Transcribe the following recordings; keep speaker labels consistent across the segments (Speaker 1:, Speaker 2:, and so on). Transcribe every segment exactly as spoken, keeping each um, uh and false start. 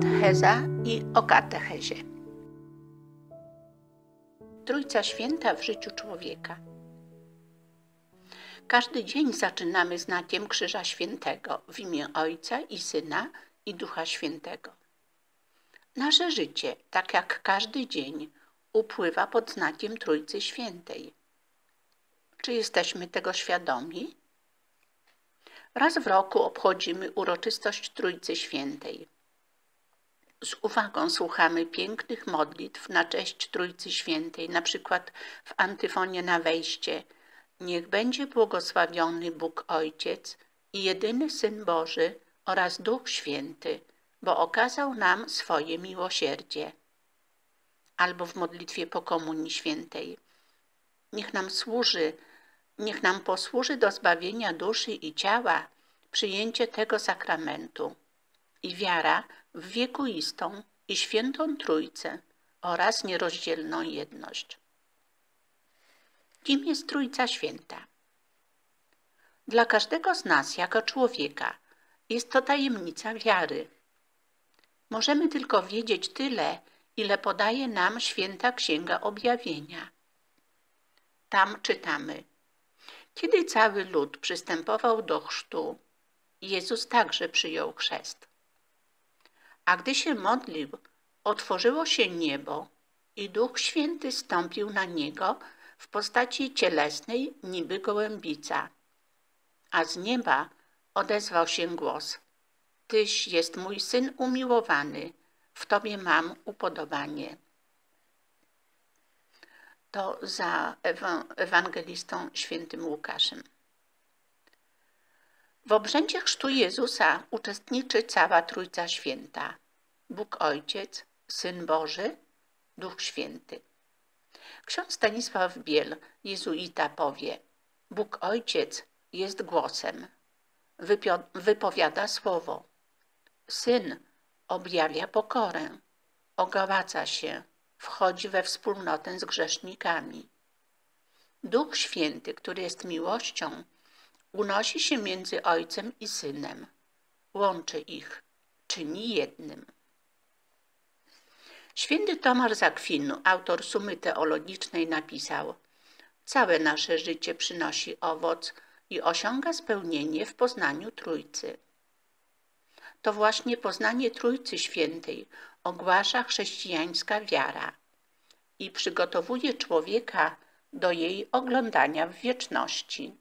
Speaker 1: Katecheza i o katechezie. Trójca Święta w życiu człowieka. Każdy dzień zaczynamy znakiem Krzyża Świętego w imię Ojca i Syna i Ducha Świętego. Nasze życie, tak jak każdy dzień, upływa pod znakiem Trójcy Świętej. Czy jesteśmy tego świadomi? Raz w roku obchodzimy uroczystość Trójcy Świętej. Z uwagą słuchamy pięknych modlitw na cześć Trójcy Świętej, na przykład w antyfonie na wejście: niech będzie błogosławiony Bóg Ojciec i jedyny Syn Boży oraz Duch Święty, bo okazał nam swoje miłosierdzie. Albo w modlitwie po Komunii Świętej: niech nam służy, niech nam posłuży do zbawienia duszy i ciała przyjęcie tego sakramentu i wiara w wiekuistą i świętą Trójcę oraz nierozdzielną jedność. Kim jest Trójca Święta? Dla każdego z nas jako człowieka jest to tajemnica wiary. Możemy tylko wiedzieć tyle, ile podaje nam Święta Księga Objawienia. Tam czytamy: kiedy cały lud przystępował do chrztu, Jezus także przyjął chrzest. A gdy się modlił, otworzyło się niebo i Duch Święty stąpił na Niego w postaci cielesnej niby gołębica. A z nieba odezwał się głos: Tyś jest mój Syn umiłowany, w Tobie mam upodobanie. To za ewangelistą świętym Łukaszem. W obrzędzie chrztu Jezusa uczestniczy cała Trójca Święta: Bóg Ojciec, Syn Boży, Duch Święty. Ksiądz Stanisław Biel, jezuita, powie: Bóg Ojciec jest głosem, wypowiada słowo. Syn objawia pokorę, ogaładza się, wchodzi we wspólnotę z grzesznikami. Duch Święty, który jest miłością, unosi się między Ojcem i Synem, łączy ich, czyni jednym. Święty Tomasz z Akwinu, autor Sumy Teologicznej, napisał: całe nasze życie przynosi owoc i osiąga spełnienie w poznaniu Trójcy. To właśnie poznanie Trójcy Świętej ogłasza chrześcijańska wiara i przygotowuje człowieka do jej oglądania w wieczności.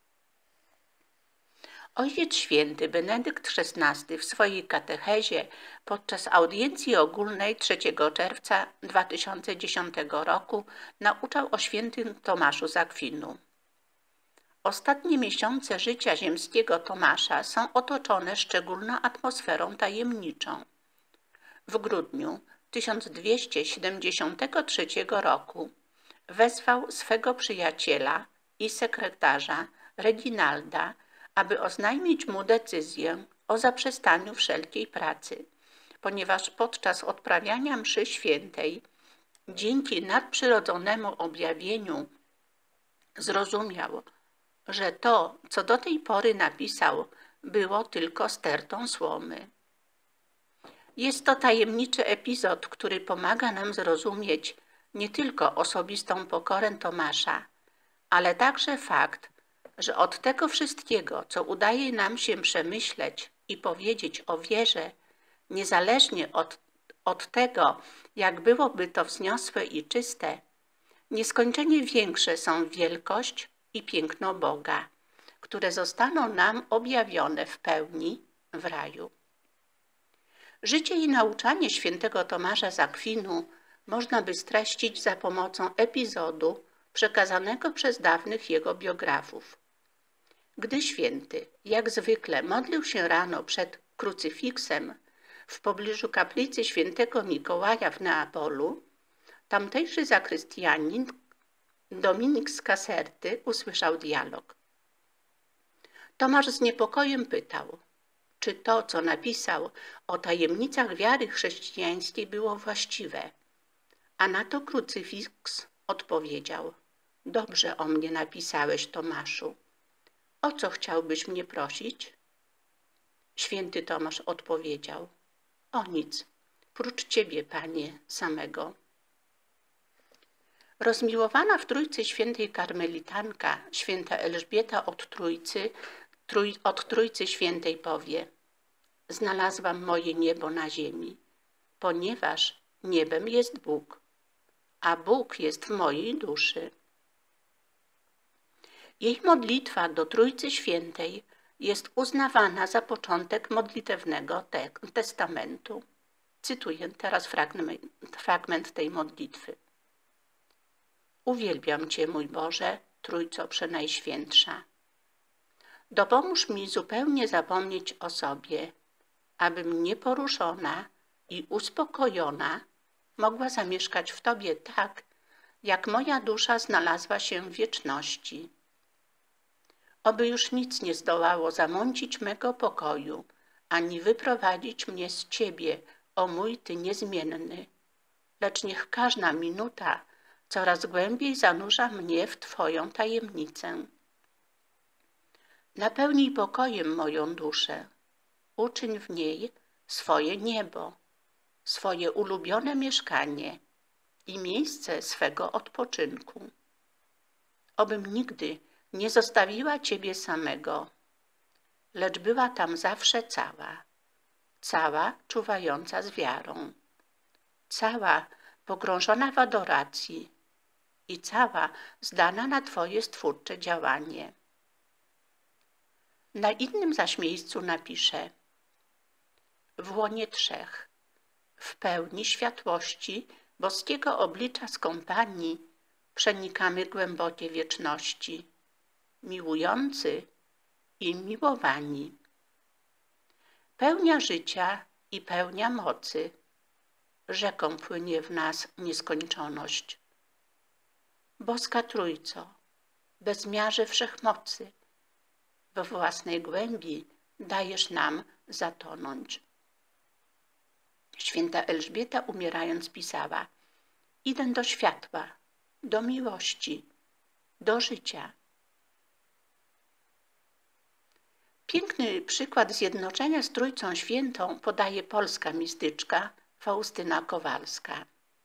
Speaker 1: Ojciec Święty Benedykt szesnasty w swojej katechezie podczas audiencji ogólnej trzeciego czerwca dwa tysiące dziesiątego roku nauczał o świętym Tomaszu z Akwinu. Ostatnie miesiące życia ziemskiego Tomasza są otoczone szczególną atmosferą tajemniczą. W grudniu tysiąc dwieście siedemdziesiątego trzeciego roku wezwał swego przyjaciela i sekretarza Reginalda, aby oznajmić mu decyzję o zaprzestaniu wszelkiej pracy, ponieważ podczas odprawiania mszy świętej dzięki nadprzyrodzonemu objawieniu zrozumiał, że to, co do tej pory napisał, było tylko stertą słomy. Jest to tajemniczy epizod, który pomaga nam zrozumieć nie tylko osobistą pokorę Tomasza, ale także fakt, że od tego wszystkiego, co udaje nam się przemyśleć i powiedzieć o wierze, niezależnie od, od tego, jak byłoby to wzniosłe i czyste, nieskończenie większe są wielkość i piękno Boga, które zostaną nam objawione w pełni w raju. Życie i nauczanie świętego Tomasza z Akwinu można by streścić za pomocą epizodu przekazanego przez dawnych jego biografów. Gdy święty, jak zwykle, modlił się rano przed krucyfiksem w pobliżu kaplicy świętego Mikołaja w Neapolu, tamtejszy zakrystianin Dominik z Caserty usłyszał dialog. Tomasz z niepokojem pytał, czy to, co napisał o tajemnicach wiary chrześcijańskiej, było właściwe, a na to krucyfiks odpowiedział: dobrze o mnie napisałeś, Tomaszu. O co chciałbyś mnie prosić? Święty Tomasz odpowiedział: o nic, prócz Ciebie, Panie, samego. Rozmiłowana w Trójcy Świętej Karmelitanka, święta Elżbieta od Trójcy, trój, od Trójcy Świętej powie: znalazłam moje niebo na ziemi, ponieważ niebem jest Bóg, a Bóg jest w mojej duszy. Jej modlitwa do Trójcy Świętej jest uznawana za początek modlitewnego te testamentu. Cytuję teraz fragment, fragment tej modlitwy. Uwielbiam Cię, mój Boże, Trójco Przenajświętsza. Dopomóż mi zupełnie zapomnieć o sobie, abym nieporuszona i uspokojona mogła zamieszkać w Tobie tak, jak moja dusza znalazła się w wieczności. Oby już nic nie zdołało zamącić mego pokoju, ani wyprowadzić mnie z Ciebie, o mój Ty niezmienny, lecz niech każda minuta coraz głębiej zanurza mnie w Twoją tajemnicę. Napełnij pokojem moją duszę, uczyń w niej swoje niebo, swoje ulubione mieszkanie i miejsce swego odpoczynku. Obym nigdy nie zostawiła Ciebie samego, lecz była tam zawsze cała, cała czuwająca z wiarą, cała pogrążona w adoracji i cała zdana na Twoje stwórcze działanie. Na innym zaś miejscu napiszę: w łonie trzech, w pełni światłości boskiego oblicza skąpani, przenikamy głębokie wieczności, miłujący i miłowani. Pełnia życia i pełnia mocy, rzeką płynie w nas nieskończoność. Boska Trójco, bezmiarze wszechmocy, we własnej głębi dajesz nam zatonąć. Święta Elżbieta umierając pisała: idę do światła, do miłości, do życia. Piękny przykład zjednoczenia z Trójcą Świętą podaje polska mistyczka Faustyna Kowalska.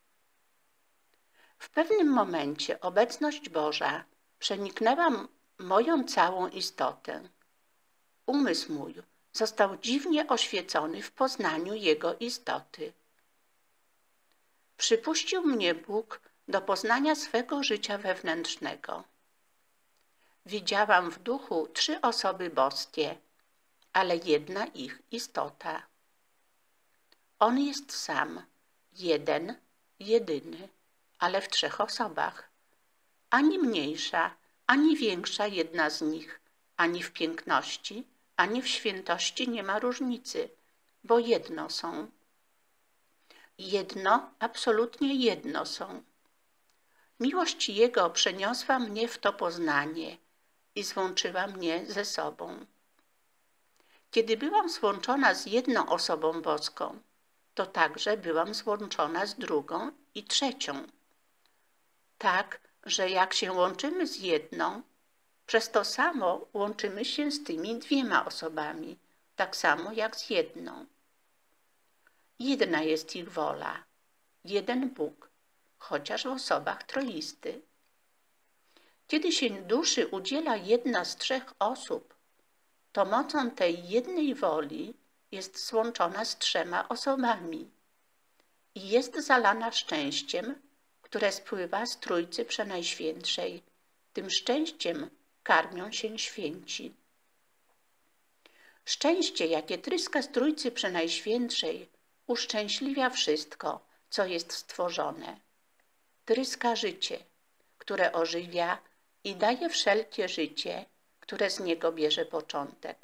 Speaker 1: W pewnym momencie obecność Boża przeniknęła moją całą istotę. Umysł mój został dziwnie oświecony w poznaniu Jego istoty. Przypuścił mnie Bóg do poznania swego życia wewnętrznego. Widziałam w duchu trzy osoby boskie, ale jedna ich istota. On jest sam, jeden, jedyny, ale w trzech osobach. Ani mniejsza, ani większa jedna z nich, ani w piękności, ani w świętości nie ma różnicy, bo jedno są. Jedno, absolutnie jedno są. Miłość Jego przeniosła mnie w to poznanie i złączyła mnie ze sobą. Kiedy byłam złączona z jedną osobą boską, to także byłam złączona z drugą i trzecią. Tak, że jak się łączymy z jedną, przez to samo łączymy się z tymi dwiema osobami, tak samo jak z jedną. Jedna jest ich wola, jeden Bóg, chociaż w osobach troisty. Kiedy się duszy udziela jedna z trzech osób, to mocą tej jednej woli jest złączona z trzema osobami i jest zalana szczęściem, które spływa z Trójcy Przenajświętszej. Tym szczęściem karmią się święci. Szczęście, jakie tryska z Trójcy Przenajświętszej, uszczęśliwia wszystko, co jest stworzone. Tryska życie, które ożywia i daje wszelkie życie, które z niego bierze początek.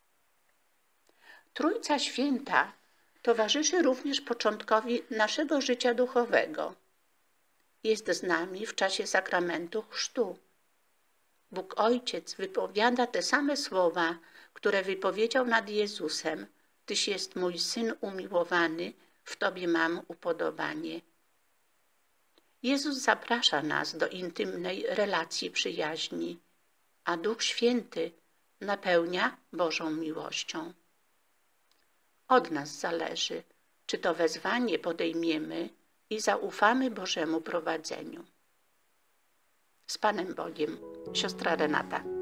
Speaker 1: Trójca Święta towarzyszy również początkowi naszego życia duchowego. Jest z nami w czasie sakramentu chrztu. Bóg Ojciec wypowiada te same słowa, które wypowiedział nad Jezusem: Tyś jest mój Syn umiłowany, w Tobie mam upodobanie. Jezus zaprasza nas do intymnej relacji przyjaźni, a Duch Święty napełnia Bożą miłością. Od nas zależy, czy to wezwanie podejmiemy i zaufamy Bożemu prowadzeniu. Z Panem Bogiem, siostra Renata.